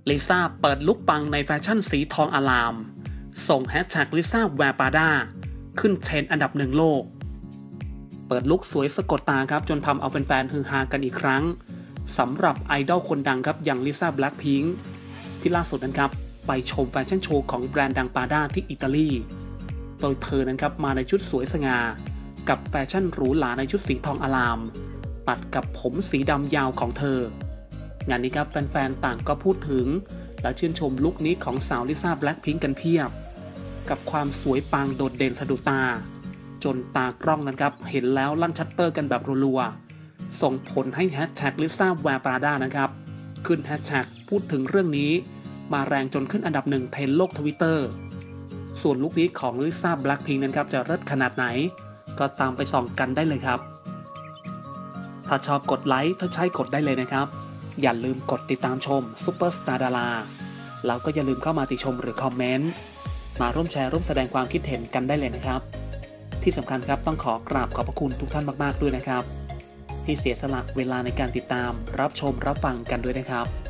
ลิซ่าเปิดลุคปังในแฟชั่นสีทองอลามส่งแฮชแท็กลิซ่าแวร์ปาด้าขึ้นเทรนด์อันดับหนึ่งโลกเปิดลุคสวยสะกดตาครับจนทำเอาแฟนๆฮือฮากันอีกครั้งสำหรับไอดอลคนดังครับอย่างลิซ่าแบล็คพิงค์ที่ล่าสุดนั้นครับไปชมแฟชั่นโชว์ของแบรนด์ดังปาด้าที่อิตาลีโดยเธอนั้นครับมาในชุดสวยสง่ากับแฟชั่นหรูหราในชุดสีทองอลามตัดกับผมสีดำยาวของเธองานนี้ครับแฟนๆต่างก็พูดถึงและชื่นชมลุคนี้ของสาวลิซ่าแบล็คพิงค์กันเพียบกับความสวยปังโดดเด่นสะดุดตาจนตากล้องนั้นครับเห็นแล้วลั่นชัตเตอร์กันแบบรัวๆส่งผลให้แฮชแท็กลิซ่าแวร์ปาด้านะครับขึ้นแฮชแท็กพูดถึงเรื่องนี้มาแรงจนขึ้นอันดับหนึ่งเทรนด์โลก Twitter ส่วนลุคนี้ของลิซ่าแบล็คพิงค์นั้นครับจะเลิศขนาดไหนก็ตามไปส่องกันได้เลยครับถ้าชอบกดไลค์ถ้าใช่กดได้เลยนะครับอย่าลืมกดติดตามชมซุปเปอร์สตาร์ดาราแล้วก็อย่าลืมเข้ามาติชมหรือคอมเมนต์มาร่วมแชร์ร่วมแสดงความคิดเห็นกันได้เลยนะครับที่สำคัญครับต้องขอกราบขอบพระคุณทุกท่านมากๆด้วยนะครับที่เสียสละเวลาในการติดตามรับชมรับฟังกันด้วยนะครับ